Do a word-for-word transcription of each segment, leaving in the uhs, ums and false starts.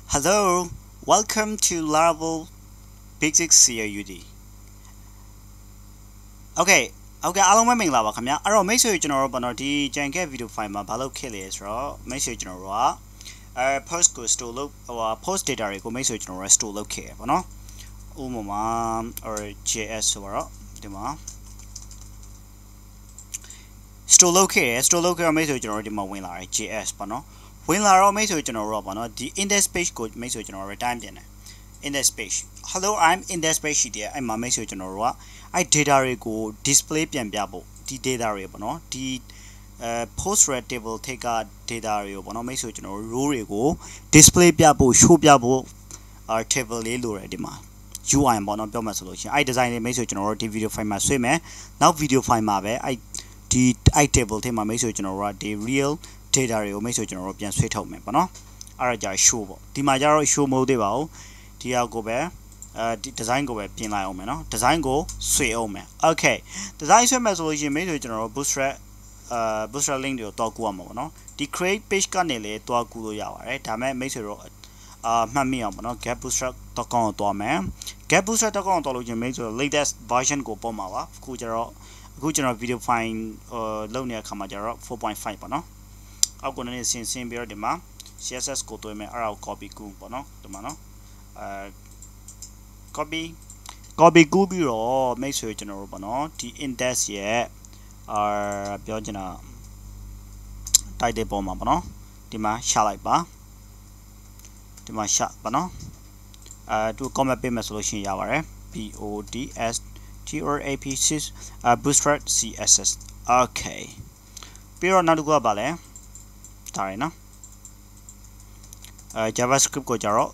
Hello, welcome to Laravel Basic C A U D. Okay, okay, အားလုံးပဲမင်္ဂလာပါခင်ဗျာအဲ့တော့မိတ်ဆွေကျွန်တော်တို့ဘာလို့ဒီကြံခဲ့ video file မှာဘာလုပ်ခဲ့လဲဆိုတော့မိတ်ဆွေကျွန်တော်တို့ကအဲ post ကို store လုပ်ဟို post data တွေကိုမိတ်ဆွေကျွန်တော်တို့ store လုပ်ခဲ့ရပါတော့ဥပမာ or js ဆိုတော့ဒီမှာ store လုပ်ခဲ့ရ store လုပ်ခဲ့ရမိတ်ဆွေကျွန်တော်တို့ဒီမှာဝင်လာတယ် js ပေါ့နော်ဝင်လာတော့မိတ်ဆွေကျွန်တော်တို့ကပေါ့နော်ဒီ index page ကိုမိတ်ဆွေကျွန်တော်တို့ return ပြင်တယ် index page hello I'm index page ရှိတယ်အဲ့မှာမိတ်ဆွေကျွန်တော်တို့ကအဲ့ data တွေကို display ပြန်ပြဖို့ဒီ data တွေပေါ့နော်ဒီအဲ post red table ထိပ်က data တွေကိုပေါ့နော်မိတ်ဆွေကျွန်တော်တို့ row တွေကို display ပြဖို့ show ပြဖို့ table လေးလိုတယ်ဒီမှာ U I ပေါ့နော်ပြောမှဆိုလို့ရှိရင်အဲ့ design လေးမိတ်ဆွေကျွန်တော်တို့ဒီ video file မှာဆွဲမယ်နောက် video file မှာပဲအဲ့ဒီအဲ့ table ထိပ်မှာမိတ်ဆွေကျွန်တော်တို့ကဒီ real data တွေကိုမိတ်ဆွေကျွန်တော်တို့ပြန်ဆွဲထုတ်မယ်ပေါ့နော်အဲ့ဒါကြာ show ပေါ့ဒီမှာကျတော့ show မဟုတ်သေးပါဘူးဒီဟာကိုပဲအဲဒီ design ကိုပဲပြင်လိုက်အောင်မယ်နော် design ကိုဆွဲအောင်မယ် okay design ဆွဲမယ်ဆိုလို့ရှိရင်မိတ်ဆွေကျွန်တော်တို့ bootstrap အာ bootstrap link တွေကိုတွားကူရမှာပေါ့နော်ဒီ create page ကနေလေတွားကူလို့ရပါတယ်ဒါမဲ့မိတ်ဆွေတို့အာမှတ်မိအောင်ပေါ့နော် get bootstrap dot com ကိုတွားမယ် get bootstrap dot com ကိုတွားလို့ချင်းမိတ်ဆွေ latest version ကိုပို့မှာပါအခုကျတော့အခုကျွန်တော် video file ဟိုလုပ်နေတဲ့အခါမှာကျတော့ four point five ပေါ့နော်အောက်ကိုလည်းဆင်းဆင်းပြီးတော့ဒီမှာ C S S ကိုတွဲမယ်အဲ့ဒါကို copy ကူးပေါ့နော်ဒီမှာနော်အဲ copy copy ကူးပြီးတော့မိတ်ဆွေကျွန်တော်တို့ပေါ့နော်ဒီ index ရဲ့အာပြောချင်တာ title ပေါ်မှာပေါ့နော်ဒီမှာရှာလိုက်ပါဒီမှာရှာပါနော်အဲသူ comment ပေးမယ်ဆိုလို့ရှိရင်ရပါတယ် B O D S T R A P six bootstrap C S S okay ပြီးတော့နောက်တစ်ခုကပါလဲဒါရယ်နော်အဲ JavaScript ကိုကြတော့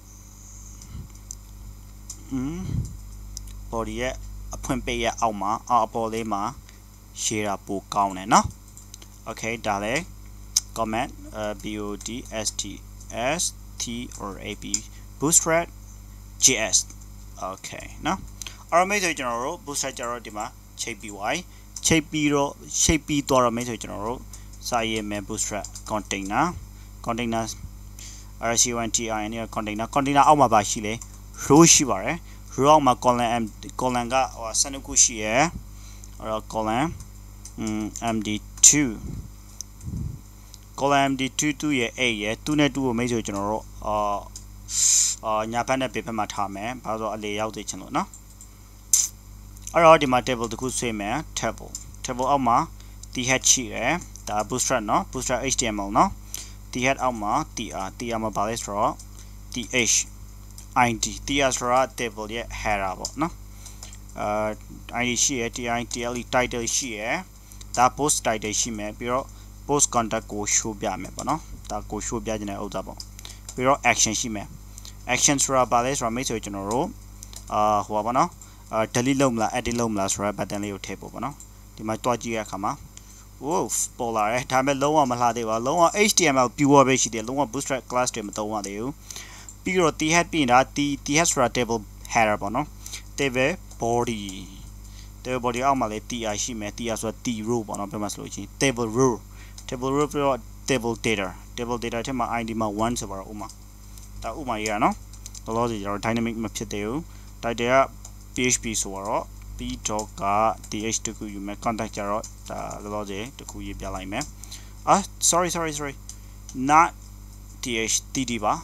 อืม body ရဲ့အဖွင့်ပိတ်ရဲ့အောက်မှာအပေါ်လေးမှာ share တာပိုကောင်းတယ်နော် okay ဒါလည်း comment B O D S T S T R A P bootstrap J S okay နော်အဲ့တော့မိတ်ဆွေကျွန်တော်တို့ bootstrap ကြတော့ဒီမှာချိန်ပြီး y ချိန်ပြီးတော့ချိန်ပြီးတော့မိတ်ဆွေကျွန်တော်တို့စာရေးမယ် bootstrap container container R C O N T I N နဲ့ container container အောက်မှာပါရှိလေ row ရှိပါတယ် row အောက်မှာ column m column ကဟိုဆယ်နှစ်ခုရှိရယ်အဲ့တော့ column M D two column M D two 2ရဲ့8ရဲ့2နဲ့2ကိုမိတ်ဆွေကျွန်တော်တို့အာအာညာဘက်နဲ့ဘေးဘက်မှာထားမယ်ဘာလို့ဆိုအလေရောက်သေးချင်လို့နော်အဲ့တော့ဒီမှာ table တစ်ခုဆွဲမယ် table table အောက်မှာ the head ရှိရယ်ဒါ bootstrap နော် bootstrap H T M L နော်the head အောက်မှာ tr tr မှာပါလဲဆိုတော့ th id tr ဆိုတာ table ရဲ့ header ပေါ့နော်အာ id ရှိရယ် tr tle title ရှိရယ်ဒါ post title ရှိမယ်ပြီးတော့ post contact ကို show ပြမယ်ပေါ့နော်ဒါကို show ပြခြင်းတဲ့ဥစ္စာပေါ့ပြီးတော့ action ရှိမယ် action ဆိုတာပါလဲဆိုတော့မိတ်ဆွေကျွန်တော်တို့အာဟိုပါပေါ့နော်အာ delete လုပ်မလား edit လုပ်မလားဆိုတော့ button လေးကိုထည့်ဖို့ပေါ့နော်ဒီမှာတွားကြည့်ရတဲ့အခါမှာ wow ပေါ်လာတယ်ဒါပေမဲ့လုံးဝမလှသေးပါလုံးဝ H T M L pure ပဲရှိတယ်လုံးဝ bootstrap class တွေမသုံးရသေးဘူးပြီးတော့ the head ပြီးရင်ဒါ the the head ဆိုတာ table header ပေါ့နော် table body table body အောက်မှာလေ tr ရှိမယ် tr ဆိုတာ t row ပေါ့နော်ပြောမှဆိုလို့ရှိရင် table row table row ပြီးတော့ table data table data ထဲမှာ id မှာoneဆိုပါတော့ဥမာဒါဥမာရေးရနော်လောလောဆယ်ကျွန်တော် dynamic မဖြစ်သေးဘူး title က P H P ဆိုတော့ p dot က th တခုယူမယ် contact ကြတော့ဒါလောလောဆယ်တခုရေးပြလိုက်မယ်အာ sorry sorry sorry not th td ပါ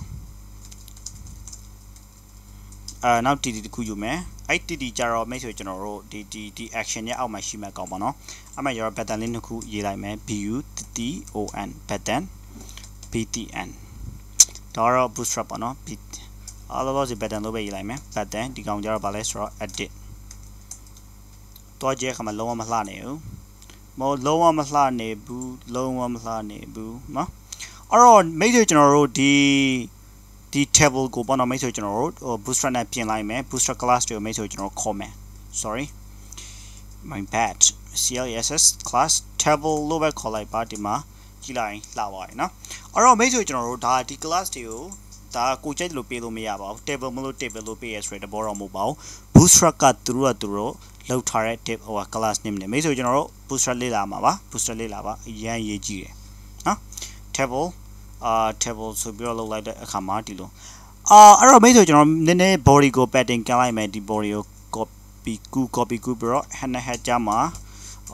အာနောက် td တခုယူမယ်အဲ့ td ကြတော့မိတ်ဆွေကျွန်တော်တို့ဒီဒီဒီ action ရဲ့အောက်မှာရှိမဲ့ကောင်းပါနော်အဲ့မှာကျတော့ button လေးနှစ်ခုရေးလိုက်မယ် bu ton button btn ဒါတော့ bootstrap ပေါ့နော်အားလုံးစီ button လို့ပဲရေးလိုက်မယ် button ဒီကောင်ကျတော့ဗာလဲဆိုတော့ edit တော့ကြည့်ခါမှာလုံးဝမလှနေဘူးမဟုတ်လုံးဝမလှနေဘူးလုံးဝမလှနေဘူးနော်အဲ့တော့မိတ်ဆွေကျွန်တော်တို့ဒီဒီ table ကိုပေါ့နော်မိတ်ဆွေကျွန်တော်တို့ bootstrap နဲ့ပြင်လိုက်မယ် bootstrap class တွေကိုမိတ်ဆွေကျွန်တော်ခေါ်မယ် sorry my bad css class table လို့ပဲခေါ်လိုက်ပါဒီမှာကြည့်လိုက်လှသွားပြီနော်အဲ့တော့မိတ်ဆွေကျွန်တော်တို့ဒါဒီ class တွေကိုဒါကိုကြိုက်လို့ပေးလို့မရပါဘူး table မလို့ table လို့ပေးရဆိုတဲ့သဘောတော့မဟုတ်ပါဘူး bootstrap ကသူတို့ကသူတို့လောက်ထားတဲ့ table ဟို class name နဲ့မိတ်ဆွေကျွန်တော်တို့ bootstrap လေ့လာမှာပါ bootstrap လေ့လာပါအရန်ရေးကြည့်တယ်နော် table အာ table ဆိုပြီးတော့လောက်လိုက်တဲ့အခါမှာဒီလိုအာအဲ့တော့မိတ်ဆွေကျွန်တော်နည်းနည်း body ကို padding ကန်လိုက်မယ်ဒီ body ကို copy ကူ copy ကူပြီးတော့ head နဲ့ head ကြားမှာအာ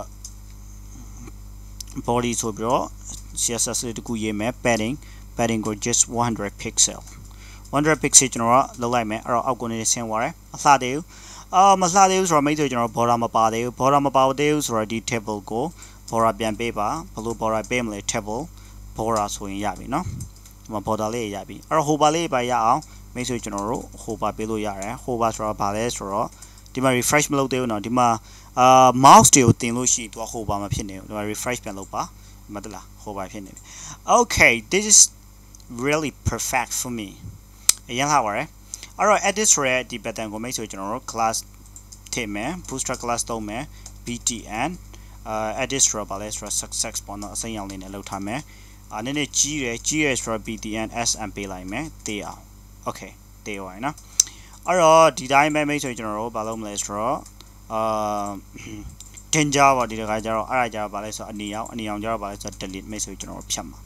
body ဆိုပြီးတော့ C S S လေးတစ်ခုရေးမယ် padding padding ကို just one hundred pixel one hundred pixel ကျွန်တော်ကလောက်လိုက်မယ်အဲ့တော့အောက်ကိုနေဆင်းသွားတယ်မလှသေးဘူးအာမလှသေးဘူးဆိုတော့မိတ်ဆွေကျွန်တော် border မပါသေးဘူး border မပါသေးဘူးဆိုတော့ဒီ table ကို border ပြန်ပေးပါဘယ်လို border ပေးမလဲ table border ဆိုရင်ရပြီเนาะဒီမှာ border လေးရပြီအဲ့တော့ hover လေးပါရအောင်မိတ်ဆွေကျွန်တော်တို့ hover ပေးလို့ရတယ် hover ဆိုတော့ဗာလဲဆိုတော့ဒီမှာ refresh မလုပ်သေးဘူးเนาะဒီမှာအာ mouse တွေကိုတင်လို့ရှိရင်သူက hover မဖြစ်နေဘူးဒီမှာ refresh ပြန်လုပ်ပါဒီမှာတလား hover ဖြစ်နေပြီ okay this is really perfect for me အရင်ဟာပါရယ်အဲ့တော့ edit ဆိုတဲ့ဒီ button ကိုမိတ်ဆွေကျွန်တော်တို့ class ထည့်မယ် booster class သုံးမယ် btn အာ edit ဆိုတော့ဗာလဲဆိုတော့ success ပေါ့နော်အစိမ်းရောင်လေးနဲ့လောက်ထားမယ်အာနည်းနည်းကြီးရယ်ကြီးရယ်ဆိုတော့ btn sm ပေးလိုက်မယ်တေးအောင် okay တေးပါနော်အဲ့တော့ဒီတိုင်းပဲမိတ်ဆွေကျွန်တော်တို့ဘာလုပ်မလဲဆိုတော့အာ danger ပါဒီတခါကျတော့အဲ့ဒါကျတော့ဗာလဲဆိုတော့အနီရောင်အနီရောင်ကျတော့ဗာလဲဆိုတော့ delete မိတ်ဆွေကျွန်တော်တို့ဖြတ်မှာ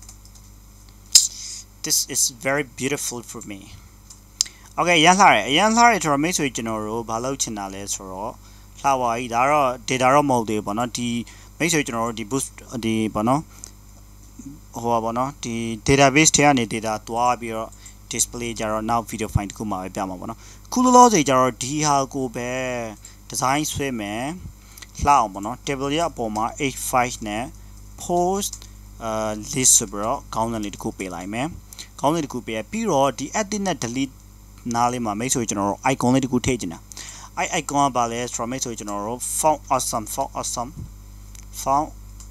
this is very beautiful for me okay ရမ်းလှတယ်အရမ်းလှတယ်ဆိုတော့မိတ်ဆွေကျွန်တော်တို့ဘာလုပ်ချင်တာလဲဆိုတော့လှပါကြီးဒါတော့ data တော့မဟုတ်သေးဘူးပေါ့နော်ဒီမိတ်ဆွေကျွန်တော်တို့ဒီ boost ဒီပေါ့နော်ဟိုပါပေါ့နော်ဒီ database ထဲကနေ data တွားပြီးတော့ display ကြတော့ now video file တခုမှာပဲပြမှာပေါ့နော်ခုလောလောဆယ်ကြတော့ဒီဟာကိုပဲ design ဆွဲမယ်လှအောင်ပေါ့နော် table ရအပေါ်မှာ h five နဲ့ post အာ list ဆိုပြီးတော့ခေါင်းစဉ်လေးတစ်ခုပေးလိုက်မယ်ခေါင်းစဉ်တစ်ခုပေးပြီးတော့ဒီ edit နဲ့ delete နားလေးမှာမိတ်ဆွေကျွန်တော်တို့ icon လေးတစ်ခုထည့်ချင်တာအဲ့ icon ကပါလဲဆိုတော့မိတ်ဆွေကျွန်တော်တို့ found awesome found awesome found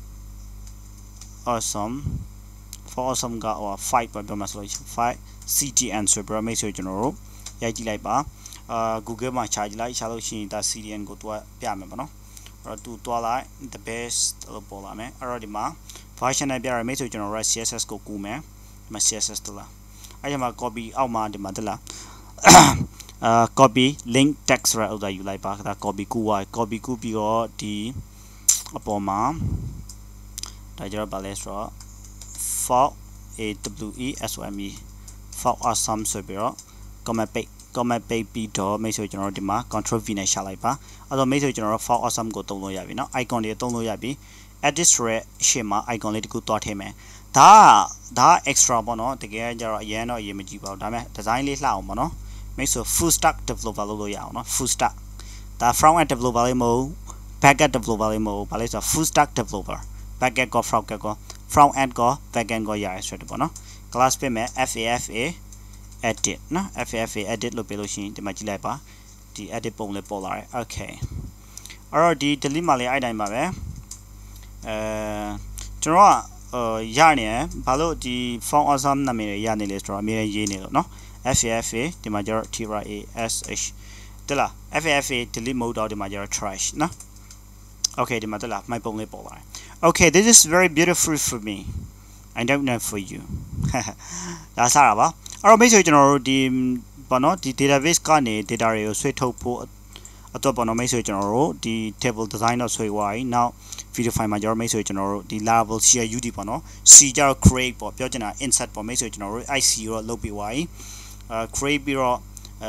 awesome found awesome ကဟိုfiveပဲပြောမှာဆိုလို့five ctn ဆိုပြီးတော့မိတ်ဆွေကျွန်တော်တို့ရိုက်ကြည့်လိုက်ပါအာ Google မှာရှာကြည့်လိုက်ရှာလို့ရှိရင်ဒါ ctn ကိုသူကပြမယ်ပေါ့နော်အဲ့တော့သူတွားလိုက် the best လို့ပေါ်လာမယ်အဲ့တော့ဒီမှာ version နဲ့ပြရမိတ်ဆွေကျွန်တော်တို့ C S S ကိုကူမယ်ဒီမှာ C S S တလားအဲ့ဒီမှာ copy အောက်မှာဒီမှာတလားအာ copy link text ရဥဒ္ဒါယူလိုက်ပါဒါ copy ကူပါ copy ကူပြီးတော့ဒီအပေါ်မှာဒါကြတော့ဗာလဲဆိုတော့ for a w e s o m e for awesome ဆိုပြီးတော့ comment page comment page ပြီးတော့မိတ်ဆွေကျွန်တော်တို့ဒီမှာ control v နဲ့ရှာလိုက်ပါအဲ့တော့မိတ်ဆွေကျွန်တော်တို့ for awesome ကိုတုံးလို့ရပြီเนาะ icon တွေတုံးလို့ရပြီ edit ဆိုတဲ့ရှေ့မှာ icon လေးတခုတွားထည့်မယ်ဒါဒါ extra ပေါ့နော်တကယ်ကြတော့အရင်တော့အရင်မကြည့်ပါဘူးဒါပေမဲ့ design လေးလှအောင်ပေါ့နော်မိတ်ဆွေ full stack developer လုပ်လို့ရအောင်နော် full stack ဒါ front end developer လေးမဟုတ် back end developer လေးမဟုတ်ဘာလဲဆိုတော့ full stack developer back end ကော front end ကော front end ကော back end ကောရရဆိုတယ်ပေါ့နော် class ပေးမယ် fafa edit နော် fafa edit လို့ပြောလို့ရှိရင်ဒီမှာကြည့်လိုက်ပါဒီ edit ပုံလေးပေါ်လာတယ် okay အဲ့တော့ဒီ delete မှာလေးအဲ့တိုင်းပါပဲအဲကျွန်တော်ကအာရနေတယ်ဘာလို့ဒီ found awesome နာမည်ရနေလဲဆိုတော့အမြဲရေးနေလို့เนาะ fafa ဒီမှာကျတော့ trash တလား fafa delete mode တော့ဒီမှာကျတော့ trash เนาะ okay ဒီမှာတလားမိုက်ပုံလေးပေါ်လာတယ် okay this is very beautiful for me I don't know for you ဒါစားတာပါအဲ့တော့မိတ်ဆွေကျွန်တော်တို့ဒီဘာနော်ဒီ database ကနေ data တွေကိုဆွဲထုတ်ဖို့အတွက်ပေါ့နော်မိတ်ဆွေကျွန်တော်တို့ဒီ table design တော့ဆွဲသွားပြီ now video file မှာကျတော့မိတ်ဆွေကျွန်တော်တို့ဒီ laravel crud ပေါ့နော် c ကျတော့ create ပေါ့ပြောချင်တာ insert ပေါ့မိတ်ဆွေကျွန်တော်တို့ ic တော့လုပ်ပြီးသွားပြီအဲ create ပြီးတော့အဲ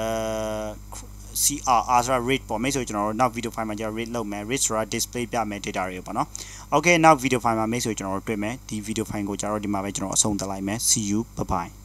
crr ဆိုတာ read ပေါ့မိတ်ဆွေကျွန်တော်တို့ now video file မှာကျတော့ read လုပ်မယ် read ဆိုတာ display ပြမယ် data တွေပေါ့နော် okay now video file မှာမိတ်ဆွေကျွန်တော်တို့တွေ့မယ်ဒီ video file ကိုကျတော့ဒီမှာပဲကျွန်တော်အဆုံးသတ်လိုက်မယ် see you bye bye